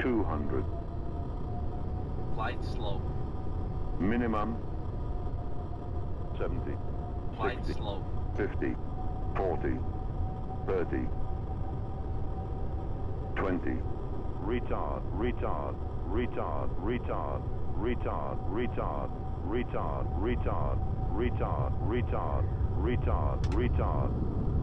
200. Flight slow. Minimum 70. Flight 60, slow. 50, 40, 30, 20. Retard, retard, retard, retard, retard, retard, retard, retard, retard, retard, retard, retard.